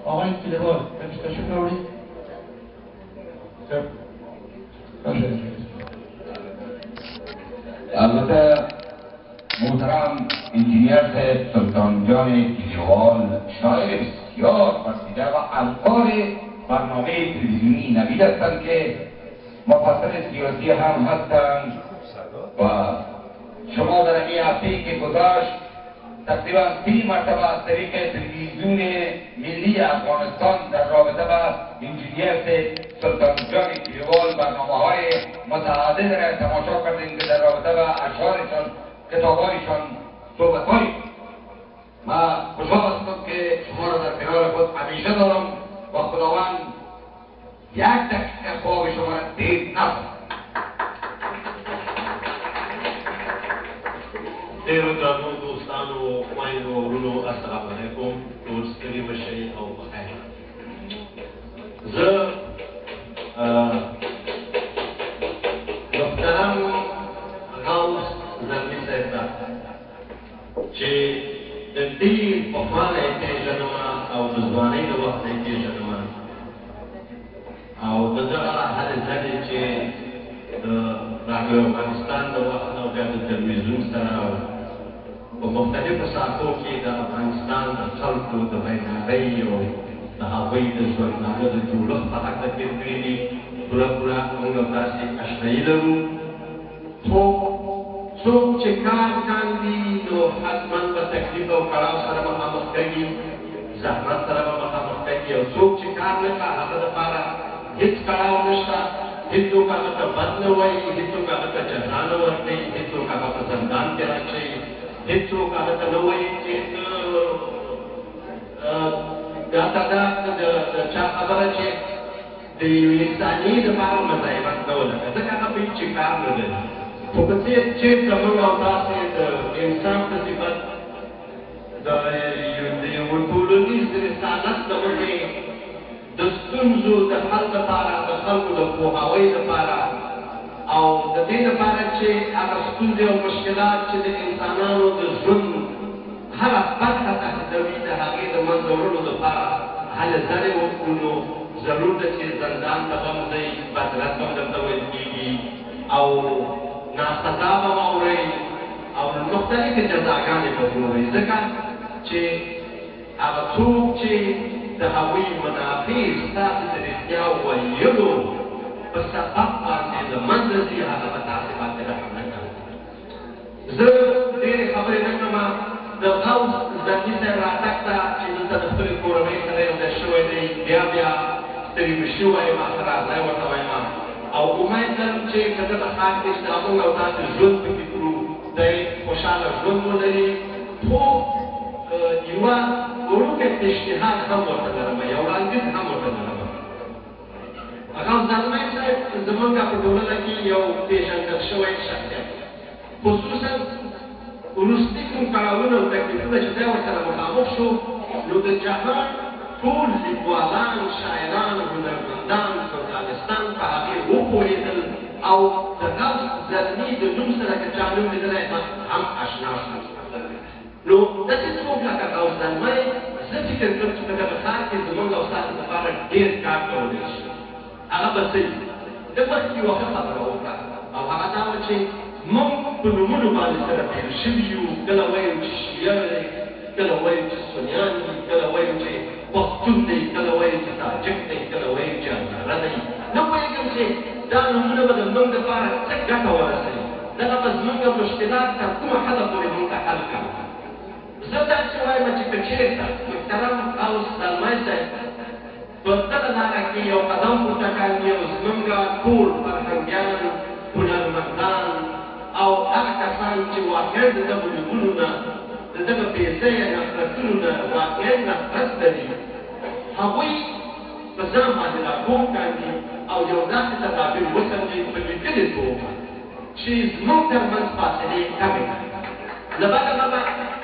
آقای کلیوال تشریف ببرید. البته محترم انجینیر صاحب سلطان جان کلیوال شاعر بسیار فرسیده و القار برنامه تلویزیونی نوید هستند که مفصل سیاسی هم هستند و شما در این هفته که گذشت تقریبا 3 مرتبه از طریق تلویزیون ملی افغانستان در رابطه با انجینیر سلطان جان کلیوال برنامه‌های متعدد را تماشا کردیم که در رابطه با اشعارشان، کتاب‌هایشان صحبت کنیم. من خوشحال هستم که شما را در کنار خود همیشه دارم و خداوند 1 دقیقه خواب شما را دیر نکنه. ډېرو درنو دوستانو خویندو وروڼو السلام علیکم. ټول ستړي مشئ او بخیر. زه محترم غوث زلمي صاحب ته چې د ډېر پخوا نه یې پېژنم او د ځوانۍ د وخت نه یې پېژنم او د دغه هلې ځلې چې د راډیو افغانستان د وخت او بیا د تلویزیون سره په مختلفو ساحو کې د افغانستان د خلکو د بیدارۍ او د هغوی د ژوندانه د جوړښت په هکله تېر کړي دي. پوره موږ هم داسې اشنایي لرو، خو څوک چې کار کاندي نو حتما به تکلیف او کړاو سره مخامخ کوي، زحمت سره به مخامخ کوي، او څوک چې کار نه کوي هغه دپاره هېڅ کړاو نشته. هېڅوک هغه ته بد نه وایي، هېڅوک هغه ته جزا نه ورکوي، هېڅوک هغه په زندان کې اچوي، هېڅوک هغه ته نه وایي چې دا چا خبره چې د یو انساني دپاره مزاحمت کوله ځکه هغه په هېڅ کار نه لري. خو که چېرته موږ او تاسې د انسان په صفت د یو ټولنیز رسالت له مخې د ستونزو د حل لپاره، د خلکو د پوهاوي لپاره او د دې لپاره چې هغه ستونزې او مشکلات چې د انسانانو د ژوند هره برخه تهدیدوي د هغې د منځه وړلو لپاره هلې ځلې وکړو، نو ضرور ده چې زندان ته به هم ځئ، بدرت به هم درته ویل کېږي او ناسزا به واورئ او مختلفې جزاګانې به وګورئ، ځکه چې هغه څوک چې د هغوی منافع ستاسې د رښتیا ویلو په سبب باندې له منځه ځي، هغه به تاسې باندې رحم نه کوي. زه ډېرې خبرې نه کوم. د غوث زلمي صاحب راتګ ته چې دلته د خپلې کورنۍ سره یو ځای شوی دی، بیا ستړي مشي وایم، ښه راځئ ورته وایم او امید لرم چې که دغه ښار کې چې موږ او تاسې ژوند پکې کړو دی خوشحاله ژوند ولري. خو یوه وړوکی پیشنهاد هم ورته لرم، یو وړاندیز هم ورته لرم. غوث زلمي صاحب زمونږ په ټولنه کې یو پېژندل شوی شخصیت، خصوصا وروستي کوم کړاوونه او تکلیفونه چې دی ورسره مخامخ شو، نو د جهان ټول لیکوالان، شاعران، هنرمندان، ژورنالستان په هغې وپوهېدل او د غوث زلمي د نوم سره که چا نوم لیدلی هم اشنا شو. نو داسې څوک لکه غوث زلمي زه فکر کوم چې په دغه ښار کې زموږ او ستاسو لپاره ډېر کار کولی شي. هغه به څه وي؟ د مخکې یوه ښه خبره وکړه او هغه دا وه چې موږ په نومونو باندې سره تېر شوي یو. کله وایو چې شیعه دی، کله وایو چې سنیان دي، کله وایو چې پښتون دی، کله وایو چې تاجک دی، کله وایو چې هزاره دی. نه پوهېږم چې دا نومونه به د موږ دپاره څه ګټه ورسوي، دغه به زموږ مشکلات تر کومه حده پورې موږ ته حل کړي. زه داسې وایم چې که چېرته محترم غوث زلمي صاحب په دغه لاره کې یو قدم پورته کاندي او زموږ ټول فرهنګیان، هنرمندان او هغه کسان چې واقعا د دغو نومونو نه، د دغه بېځایه نفرتونو نه واقعا نفرت لري، هغوی په ځان باندې راپورته کاندي او یو داسې تدابیر وسنجوي په لیکلې توګه چې زموږ تر منځ فاصلې کمې کړي. له بده مرغه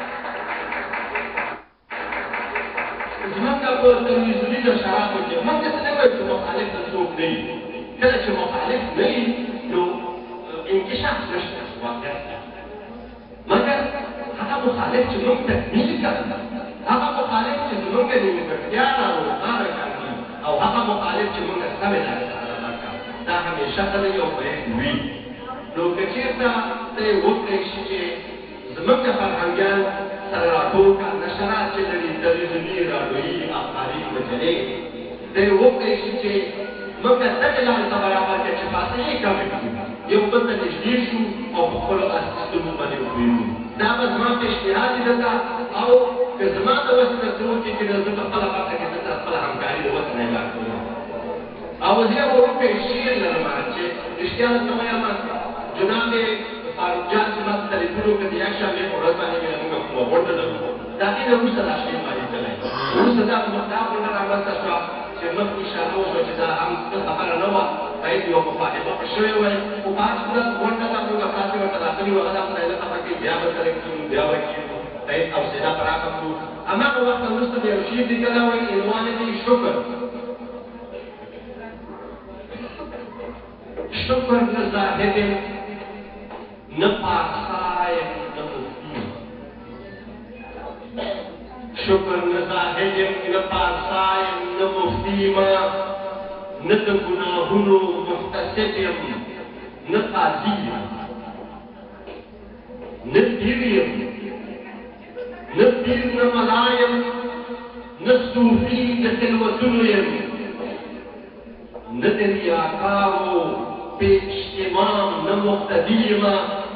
زموږ په تلویزیوني نشراتو کې موږ داسې نه وایو چې مخالف د څوک نه وي. کله چې مخالف نه وي نو انکشاف نشته واقعیت، مګر هغه مخالف چې موږ تکمیل کړي، هغه مخالف چې زمونږ نیمګړتیاوې او هغه کاندي او هغه مخالف چې مونږ سمې لارې ته راکړه دا همیشه کله یو بیک وي نو که چېرته ته یې وکړی شي چې زمونږ فرهنګیان سره راټول کړه نشرات چې لري تلویزیوني راډیویي اخباري مجلې ته یې وکړی شي چې موږ دغې لارې ته برابر کړو چې فاصلې کمې کړو یو بل ته نږدې شو او په خپلو سیستمونو باندې وپوهېږو دا به زما پیشنهاد دی درته او که زما د وس نه څه وکړي چې زه په خپله برخه کې دلته خپله همکاري د وس نه اعلان کوم او زه یو وړوکی شعر لرم چې رښتیا درته وایم جناب فاروق جان چې ما ته تلیفون وکړ د یکشنبې په ورځ باندې مې موږ کومه غونډه لرو د هغې نه وروسته دا شعر معرفي وروسته دا غونډه رامنځته شوه چې مخکې اشاره وشوه چې دا هم څه خبره نه وه باید یوه مفاهمه پکې شوې وای خو په هر صورت غونډه ته موږ افراد ورته راغلي وو هغه دا خدای له خبره کوي بیا به سره کړو بیا به کېږو باید حوصله پراخه کړو هماغه وخت وروسته مې یو شعر لیکلی وای عنوان یې دی شکر شکر نه زاهد نه پارسایم نه مفتی شکر نه زاهد نه پارسایم نه مفتی ما نه د ګناهونو محتسب یم نه قاضي یم نه پیر یم نه پیر نه ملا یم نه صوفي د خلوتونو یم نه د ریاکارو پیش امام نه مقتدي یمه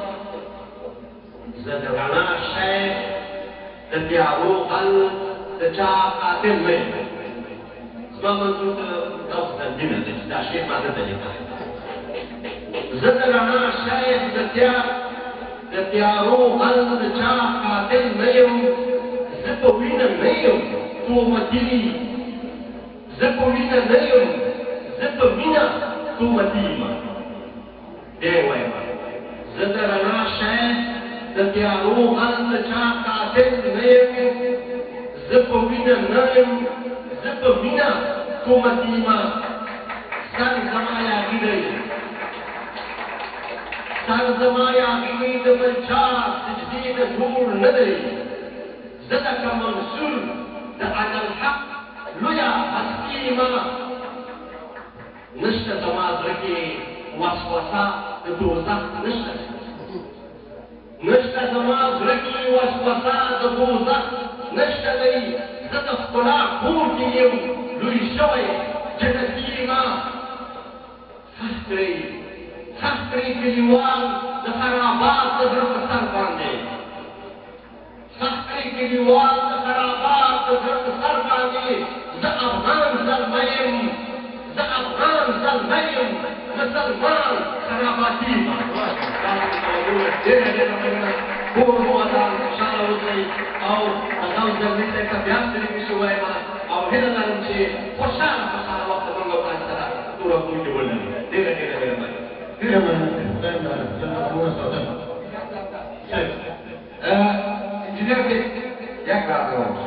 زه د رڼا شیخ د تیارو غل د چا قاتل نه یم زما منظور غوث الدین دی چې دا شعر ما درته لیکلی زه د رڼا شیخ د تیارو غل د چا قاتل نه یم زه په وینه نه یم تهمتي زه په وینه نه یم زه په مینه تهمتي یم دی وایم زه د رڼا شیخ د تیارو غل د چا قاتل نه یم زه په وینه نه یم زه په مینه تهمتي یم سر زما یاغي دی سر زما یاغي د بل چا سجدې نه جوړ نه دی زه لکه منصور د انالحق لویه هستي یم نشته زما زړه کې وسوسه د دوزخ نشته نشته زما زړه کې وسوسه د دوزخ نشته دی زه د ښکلا کور کې یم لوی شوی جنتي یم سخت کړئ کلیوال د خرابات د زړه په سر باندې سخت کړئ کلیوال د خرابات د زړه په سر باندې زه افغان زلمی یم زه افغان زلمی یم مسلمان خراباتي یم ډېره ډېره مننه کور مو ودان خوشحاله اوسئ او د غوث زلمي صاحب ته بیا هم تلفي شو وایم او هیله لرم چې خوشحاله وخت به موږ تاسو سره توره کور کې ولرو ډېره ډېره مهرباني ډېره مننه خدای مو وساتل انجینر صاحب یک راته ووایه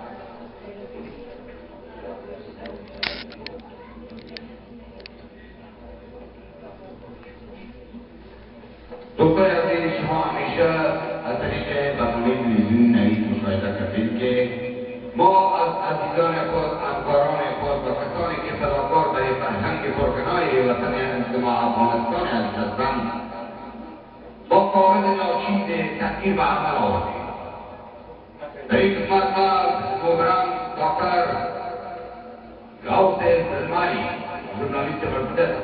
دکتر عزیز شما همیشه از طریق برنامه تلویزیون نوید مشاهده کردید که ما از عزیزان خود همکاران خود و کسانی که فداکار برای فرهنگ پرکنای وطن ما افغانستان عزیز هستند با کاغذ ناچیز تغییر به عمل آوردیم در این قسمت ما محترم دکتر غوث زلمی ژورنالیست برگزیده